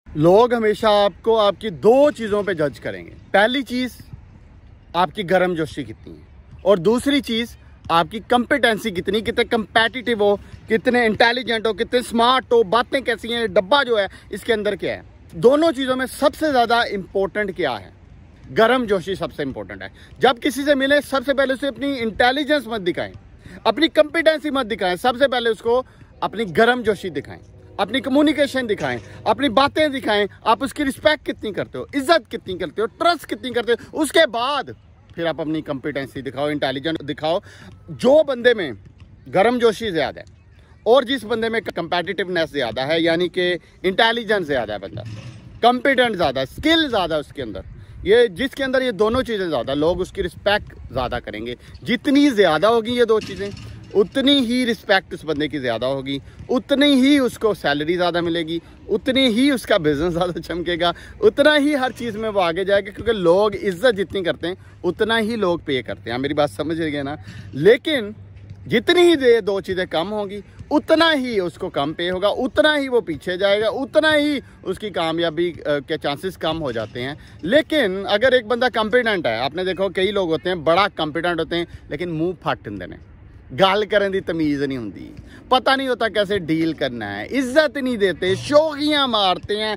लोग हमेशा आपको आपकी दो चीज़ों पे जज करेंगे। पहली चीज़ आपकी गर्मजोशी कितनी है और दूसरी चीज़ आपकी कंपिटेंसी कितनी, कितने कंपेटिटिव हो, कितने इंटेलिजेंट हो, कितने स्मार्ट हो, बातें कैसी हैं, डब्बा जो है इसके अंदर क्या है। दोनों चीज़ों में सबसे ज़्यादा इंपॉर्टेंट क्या है? गर्मजोशी सबसे इंपॉर्टेंट है। जब किसी से मिले सबसे पहले उसे अपनी इंटेलिजेंस मत दिखाएं, अपनी कंपिटेंसी मत दिखाएं, सबसे पहले उसको अपनी गर्मजोशी दिखाएं, अपनी कम्युनिकेशन दिखाएं, अपनी बातें दिखाएं, आप उसकी रिस्पेक्ट कितनी करते हो, इज्जत कितनी करते हो, ट्रस्ट कितनी करते हो। उसके बाद फिर आप अपनी कंपिटेंसी दिखाओ, इंटेलिजेंट दिखाओ। जो बंदे में गर्मजोशी ज़्यादा है और जिस बंदे में कंपेटिटिवनेस ज़्यादा है, यानी कि इंटेलिजेंस ज़्यादा है, बंदा कंपिटेंट ज़्यादा, स्किल ज़्यादा उसके अंदर, ये जिसके अंदर ये दोनों चीज़ें ज़्यादा, लोग उसकी रिस्पेक्ट ज़्यादा करेंगे। जितनी ज़्यादा होगी ये दो चीज़ें, उतनी ही रिस्पेक्ट उस बंदे की ज़्यादा होगी, उतनी ही उसको सैलरी ज़्यादा मिलेगी, उतनी ही उसका बिजनेस ज़्यादा चमकेगा, उतना ही हर चीज़ में वो आगे जाएगा। क्योंकि लोग इज्जत जितनी करते हैं उतना ही लोग पे करते हैं। मेरी बात समझ गए ना? लेकिन जितनी ही ये दो चीज़ें कम होंगी उतना ही उसको कम पे होगा, उतना ही वो पीछे जाएगा, उतना ही उसकी कामयाबी के चांसेस कम हो जाते हैं। लेकिन अगर एक बंदा कॉम्पिटेंट है, आपने देखो कई लोग होते हैं बड़ा कॉम्पिटेंट होते हैं लेकिन मुंह फट देंगे ने, गल करने की तमीज़ नहीं होती, पता नहीं होता कैसे डील करना है, इज्जत नहीं देते, शोखियाँ मारते हैं,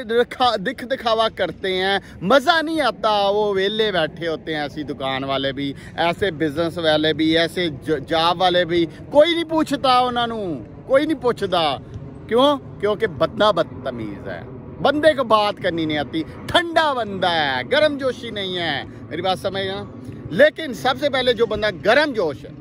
दिख दिखावा करते हैं, मज़ा नहीं आता। वो वेले बैठे होते हैं, ऐसी दुकान वाले भी, ऐसे बिजनेस वाले भी, ऐसे जॉब वाले भी, कोई नहीं पूछता उन्होंने, कोई नहीं पूछता। क्यों? क्योंकि बंदा बदतमीज़ है, बंदे को बात करनी नहीं आती, ठंडा बंदा है, गर्मजोशी नहीं है। मेरी बात समझ ना? लेकिन सबसे पहले जो बंदा गर्मजोश है,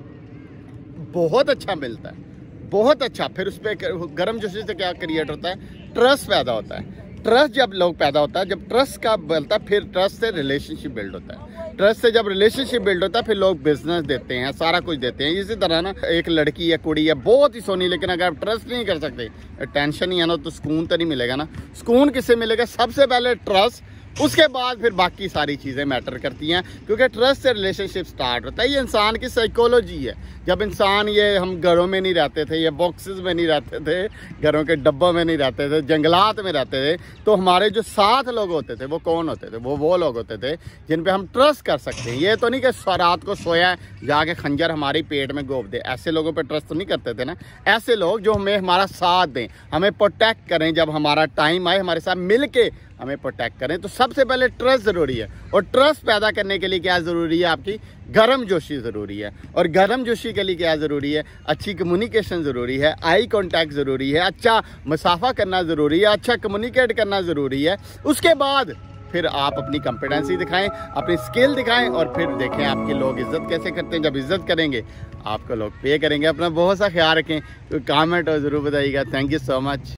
बहुत अच्छा मिलता है, बहुत अच्छा, फिर उस पर गर्मजोशी से क्या क्रिएट होता है? ट्रस्ट पैदा होता है। ट्रस्ट जब लोग पैदा होता है, जब ट्रस्ट का बनता है, फिर ट्रस्ट से रिलेशनशिप बिल्ड होता है। ट्रस्ट से जब रिलेशनशिप बिल्ड होता है फिर लोग बिजनेस देते हैं, सारा कुछ देते हैं। इसी तरह ना, एक लड़की या कुड़ी है बहुत ही सोनी, लेकिन अगर आप ट्रस्ट नहीं कर सकते, टेंशन ही है ना, तो सुकून तो नहीं मिलेगा ना। सुकून किससे मिलेगा? सबसे पहले ट्रस्ट, उसके बाद फिर बाकी सारी चीज़ें मैटर करती हैं। क्योंकि ट्रस्ट से रिलेशनशिप स्टार्ट होता है। ये इंसान की साइकोलॉजी है। जब इंसान, ये हम घरों में नहीं रहते थे, ये बॉक्सेस में नहीं रहते थे, घरों के डब्बों में नहीं रहते थे, जंगलात में रहते थे, तो हमारे जो साथ लोग होते थे वो कौन होते थे? वो लोग होते थे जिन पे हम ट्रस्ट कर सकते हैं। ये तो नहीं कि रात को सोया जाके खंजर हमारे पेट में गोप दे, ऐसे लोगों पर ट्रस्ट तो नहीं करते थे ना। ऐसे लोग जो हमें हमारा साथ दें, हमें प्रोटेक्ट करें, जब हमारा टाइम आए हमारे साथ मिल के हमें प्रोटेक्ट करें। तो सबसे पहले ट्रस्ट ज़रूरी है। और ट्रस्ट पैदा करने के लिए क्या ज़रूरी है? आपकी गर्मजोशी ज़रूरी है। और गर्मजोशी के लिए क्या ज़रूरी है? अच्छी कम्युनिकेशन ज़रूरी है, आई कांटेक्ट ज़रूरी है, अच्छा मसाफा करना ज़रूरी है, अच्छा कम्युनिकेट करना ज़रूरी है। उसके बाद फिर आप अपनी कंपिटेंसी दिखाएं, अपनी स्किल दिखाएं, और फिर देखें आपके लोग इज्जत कैसे करते हैं। जब इज्जत करेंगे आपको लोग पे करेंगे। अपना बहुत सा ख्याल रखें। तो कमेंट और ज़रूर बताइएगा। Thank you so much.